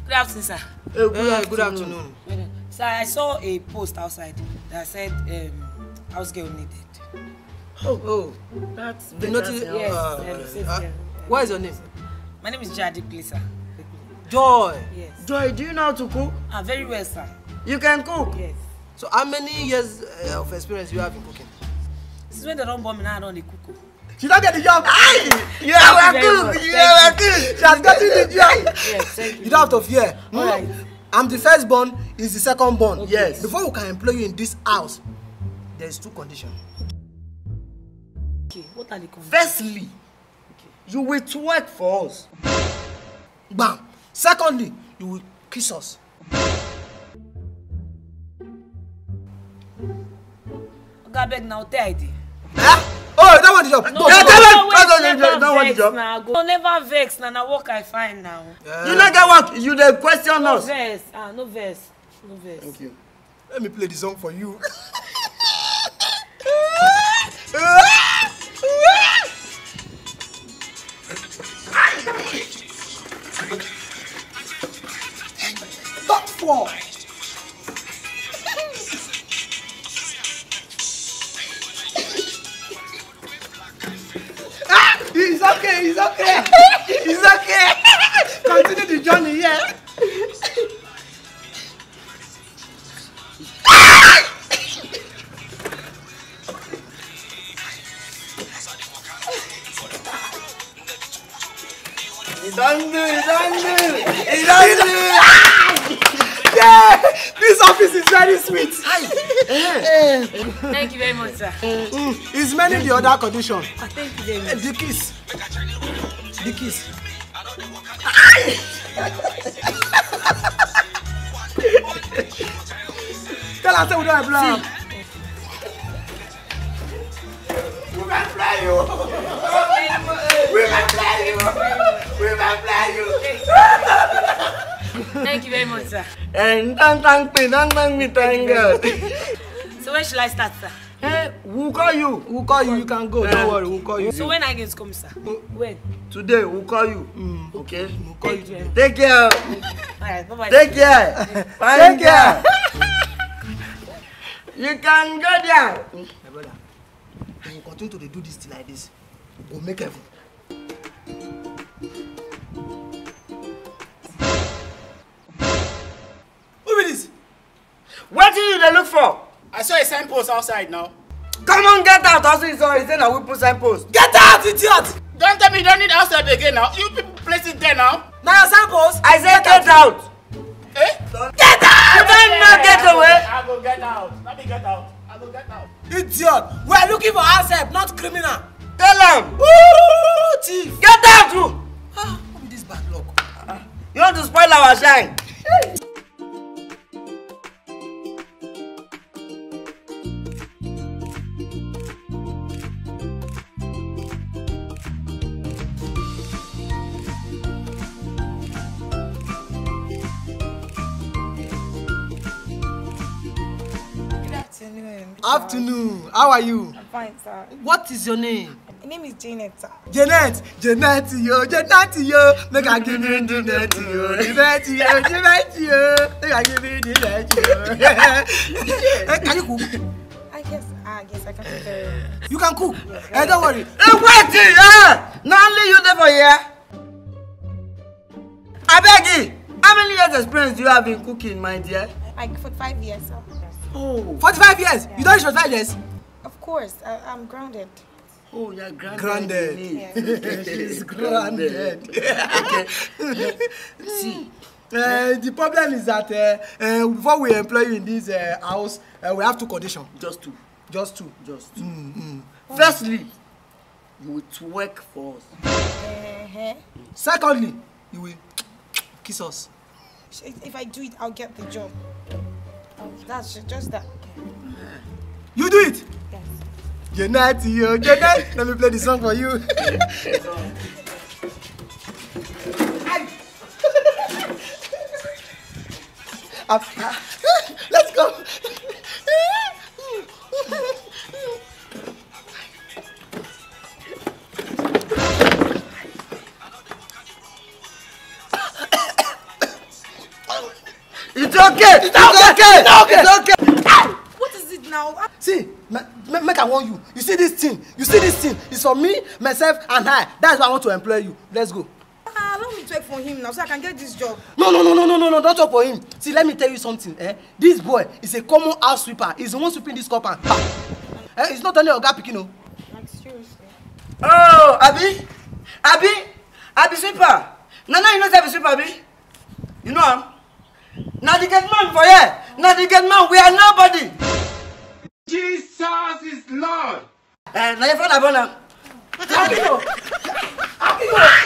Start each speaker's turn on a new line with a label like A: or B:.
A: Good afternoon, sir.
B: Good afternoon.
A: Sir, I saw a post outside that said house girl needed.
B: Oh, that's the notice.
A: Yes.
B: What is your name?
A: My name is Jadi, please, sir.
B: Joy.
A: Yes.
B: Joy, do you know how to cook?
A: Very well, sir.
B: You can cook?
A: Yes.
B: So how many years of experience you have in cooking?
A: Since when they don't bomb me now, I don't cook.
B: She don't get the job. You are cook. You are cook. She has gotten the job.
A: Yes, thank you.
B: You don't have to fear.
A: All right.
B: I'm the firstborn, he's the secondborn.
A: Okay.
B: Yes. Before we can employ you in this house, there is 2 conditions.
A: Okay, what are the conditions?
B: Firstly, you will twerk for us. Bam. Secondly, you will kiss us.
A: God beg now, tell ID.
B: Huh? Oh, you don't want the job.
A: Don't want the job. No, never vex now. Now work I find now.
B: You not get work. You the question us.
A: No verse.
B: Thank you. Let me play the song for you. Top 4. He's okay. He's okay. Continue the journey here. He's on. Yeah, this office is very sweet.
A: Thank you very much, sir.
B: It's many the other condition.
A: Thank you very much.
B: The kiss. Tell us we don't have love. We will play you.
A: Thank you very much, sir.
B: And thank me, thank God.
A: So when should I start, sir?
B: Hey, we'll call you. You can go. Don't worry, we'll call you.
A: So when I get to come, sir? When?
B: Today, we'll call you. Okay? We'll call
A: Thank
B: you.
A: you.
B: Take care.
A: Alright, bye-bye.
B: Take care. Take care. You can go there. My brother, we will continue to do this thing like this. We'll make heaven. Who is this? What do you look for?
C: I saw a signpost outside now.
B: Come on, get out. Also, he said that we put signpost. Get out, idiot!
C: Don't tell me you don't need outside again now. You people place it there now.
B: Now your signpost. I said get out.
C: Eh?
B: Get out! You don't not get away.
C: I go get out. Let me get out. I go get out.
B: Idiot! We are looking for house help, not criminal. Tell him. Ooh, thief! Get out, you! What is this bad luck? You want to spoil our shine? Afternoon. How are you?
D: I'm fine, sir.
B: What is your name?
D: My name is Janet, sir.
B: Janet yo. Make I give you Janet yo. Make I give you Janet yo. Can you cook?
D: I guess I can cook very well.
B: You can cook. Yes, don't worry. Wait, not only you there for here. I beg you. How many years experience do you have in cooking, my dear?
D: Like for 5 years, sir.
B: Oh, 45 years?
D: Yeah.
B: You don't reach 45 years?
D: Of course, I'm grounded.
B: Oh, you're grounded.
D: Yes.
B: She's grounded. Okay. See, the problem is that before we employ you in this house, we have 2 conditions. Just two. Firstly, you will twerk for us. Secondly, you will kiss us.
D: If I do it, I'll get the job. That's just that.
B: You do it?
D: Yes.
B: Janet, let me play the song for you. Let's go. okay.
C: It's okay.
B: It's okay.
D: What is it now?
B: See, make I warn you. You see this thing? It's for me, myself, and I. That's why I want to employ you. Let's go.
D: Allow me to work for him now so I can get this job.
B: No, don't talk for him. See, let me tell you something. This boy is a common house sweeper. He's the one sweeping this compound. It's not only Oga Pikin, no.
D: Like, seriously.
E: Oh, Abi sweeper. Nana, you know say be sweeper, Abi? You know him? Now the get man for here. Now the get man, we are nobody.
C: Jesus is Lord.
E: Now your father born now. Abi,